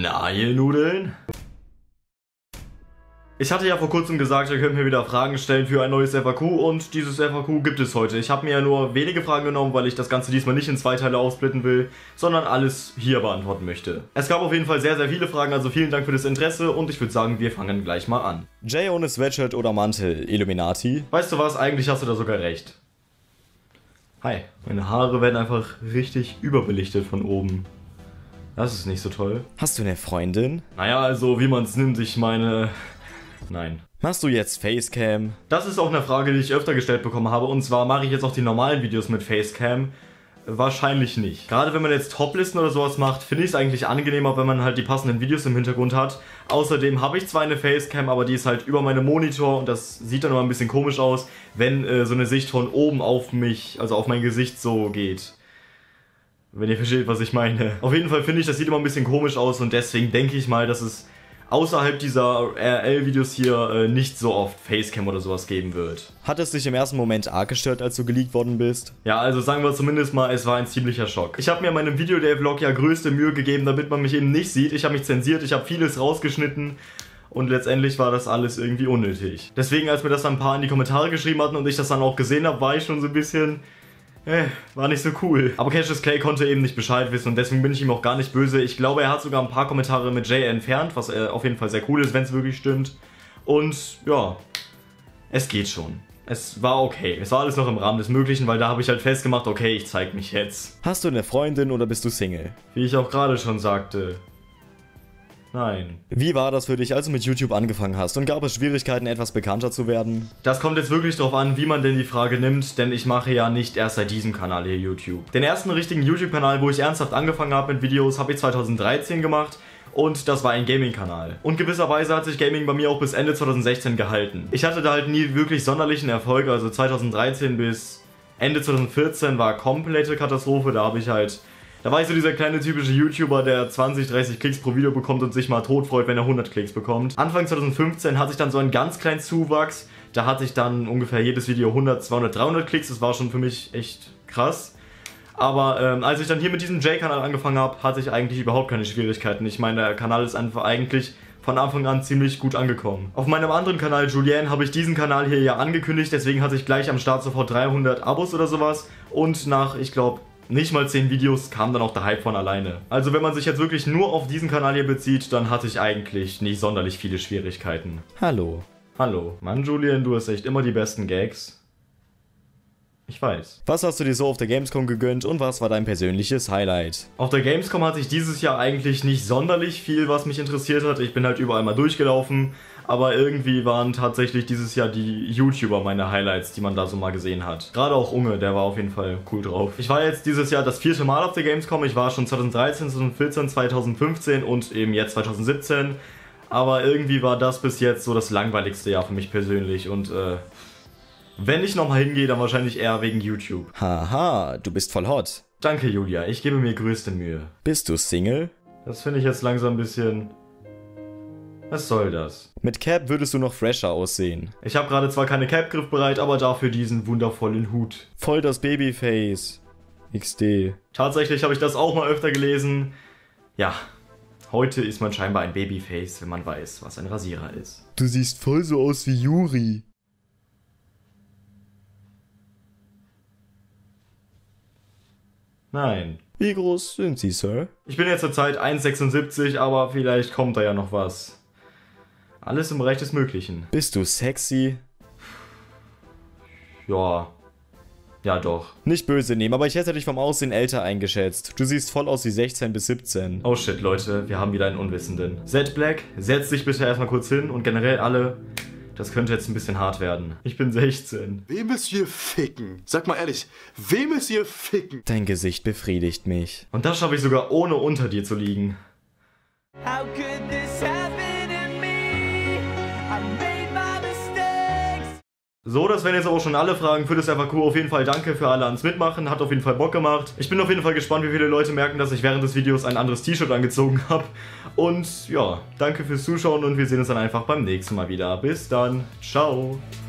Na, ihr Nudeln? Ich hatte ja vor kurzem gesagt, ihr könnt mir wieder Fragen stellen für ein neues FAQ und dieses FAQ gibt es heute. Ich habe mir ja nur wenige Fragen genommen, weil ich das Ganze diesmal nicht in 2 Teile aufsplitten will, sondern alles hier beantworten möchte. Es gab auf jeden Fall sehr, sehr viele Fragen, also vielen Dank für das Interesse und ich würde sagen, wir fangen gleich mal an. Jay ohne Sweatshirt oder Mantel, Illuminati? Weißt du was, eigentlich hast du da sogar recht. Hi. Meine Haare werden einfach richtig überbelichtet von oben. Das ist nicht so toll. Hast du eine Freundin? Naja, also wie man es nimmt, ich meine... Nein. Machst du jetzt Facecam? Das ist auch eine Frage, die ich öfter gestellt bekommen habe. Und zwar mache ich jetzt auch die normalen Videos mit Facecam. Wahrscheinlich nicht. Gerade wenn man jetzt Toplisten oder sowas macht, finde ich es eigentlich angenehmer, wenn man halt die passenden Videos im Hintergrund hat. Außerdem habe ich zwar eine Facecam, aber die ist halt über meinem Monitor und das sieht dann immer ein bisschen komisch aus, wenn so eine Sicht von oben auf mich, also auf mein Gesicht so geht. Wenn ihr versteht, was ich meine. Auf jeden Fall finde ich, das sieht immer ein bisschen komisch aus und deswegen denke ich mal, dass es außerhalb dieser RL-Videos hier nicht so oft Facecam oder sowas geben wird. Hat es dich im ersten Moment arg gestört, als du geleakt worden bist? Ja, also sagen wir zumindest mal, es war ein ziemlicher Schock. Ich habe mir in meinem Video-Day-Vlog ja größte Mühe gegeben, damit man mich eben nicht sieht. Ich habe mich zensiert, ich habe vieles rausgeschnitten. Und letztendlich war das alles irgendwie unnötig. Deswegen, als mir das dann ein paar in die Kommentare geschrieben hatten und ich das dann auch gesehen habe, war ich schon so ein bisschen... war nicht so cool. Aber Cassius Clay konnte eben nicht Bescheid wissen und deswegen bin ich ihm auch gar nicht böse. Ich glaube, er hat sogar ein paar Kommentare mit Jay entfernt, was auf jeden Fall sehr cool ist, wenn es wirklich stimmt. Und ja, es geht schon. Es war okay. Es war alles noch im Rahmen des Möglichen, weil da habe ich halt festgemacht, okay, ich zeig mich jetzt. Hast du eine Freundin oder bist du Single? Wie ich auch gerade schon sagte. Nein. Wie war das für dich, als du mit YouTube angefangen hast und gab es Schwierigkeiten, etwas bekannter zu werden? Das kommt jetzt wirklich drauf an, wie man denn die Frage nimmt, denn ich mache ja nicht erst seit diesem Kanal hier YouTube. Den ersten richtigen YouTube-Kanal, wo ich ernsthaft angefangen habe mit Videos, habe ich 2013 gemacht und das war ein Gaming-Kanal. Und gewisserweise hat sich Gaming bei mir auch bis Ende 2016 gehalten. Ich hatte da halt nie wirklich sonderlichen Erfolg, also 2013 bis Ende 2014 war komplette Katastrophe, Da war ich so dieser kleine typische YouTuber, der 20, 30 Klicks pro Video bekommt und sich mal tot freut, wenn er 100 Klicks bekommt. Anfang 2015 hatte ich dann so einen ganz kleinen Zuwachs. Da hatte ich dann ungefähr jedes Video 100, 200, 300 Klicks. Das war schon für mich echt krass. Aber als ich dann hier mit diesem Jay-Kanal angefangen habe, hatte ich eigentlich überhaupt keine Schwierigkeiten. Ich meine, der Kanal ist einfach eigentlich von Anfang an ziemlich gut angekommen. Auf meinem anderen Kanal, Julien, habe ich diesen Kanal hier ja angekündigt. Deswegen hatte ich gleich am Start sofort 300 Abos oder sowas. Und nach, ich glaube... nicht mal 10 Videos kam dann auch der Hype von alleine. Also wenn man sich jetzt wirklich nur auf diesen Kanal hier bezieht, dann hatte ich eigentlich nicht sonderlich viele Schwierigkeiten. Hallo. Hallo. Mann, Julien, du hast echt immer die besten Gags. Ich weiß. Was hast du dir so auf der Gamescom gegönnt und was war dein persönliches Highlight? Auf der Gamescom hatte ich dieses Jahr eigentlich nicht sonderlich viel, was mich interessiert hat. Ich bin halt überall mal durchgelaufen. Aber irgendwie waren tatsächlich dieses Jahr die YouTuber meine Highlights, die man da so mal gesehen hat. Gerade auch Unge, der war auf jeden Fall cool drauf. Ich war jetzt dieses Jahr das 4. Mal auf der Gamescom. Ich war schon 2013, 2014, 2015 und eben jetzt 2017. Aber irgendwie war das bis jetzt so das langweiligste Jahr für mich persönlich. Und wenn ich nochmal hingehe, dann wahrscheinlich eher wegen YouTube. Haha, du bist voll hot. Danke, Julia. Ich gebe mir größte Mühe. Bist du Single? Das finde ich jetzt langsam ein bisschen... Was soll das? Mit Cap würdest du noch fresher aussehen. Ich habe gerade zwar keine Cap griffbereit, aber dafür diesen wundervollen Hut. Voll das Babyface. XD. Tatsächlich habe ich das auch mal öfter gelesen. Ja, heute ist man scheinbar ein Babyface, wenn man weiß, was ein Rasierer ist. Du siehst voll so aus wie Yuri. Nein. Wie groß sind Sie, Sir? Ich bin jetzt zurzeit 1,76, aber vielleicht kommt da ja noch was. Alles im Bereich des Möglichen. Bist du sexy? Ja. Ja, doch. Nicht böse nehmen, aber ich hätte dich vom Aussehen älter eingeschätzt. Du siehst voll aus wie 16 bis 17. Oh shit, Leute, wir haben wieder einen Unwissenden. Z Black, setz dich bitte erstmal kurz hin und generell alle... Das könnte jetzt ein bisschen hart werden. Ich bin 16. Wem ist hier ficken? Sag mal ehrlich, wem ist hier ficken? Dein Gesicht befriedigt mich. Und das schaffe ich sogar ohne unter dir zu liegen. How could this happen to me? I made my mistakes. So, das wären jetzt aber auch schon alle Fragen für das FAQ. Auf jeden Fall danke für alle ans Mitmachen. Hat auf jeden Fall Bock gemacht. Ich bin auf jeden Fall gespannt, wie viele Leute merken, dass ich während des Videos ein anderes T-Shirt angezogen habe. Und ja, danke fürs Zuschauen und wir sehen uns dann einfach beim nächsten Mal wieder. Bis dann. Ciao.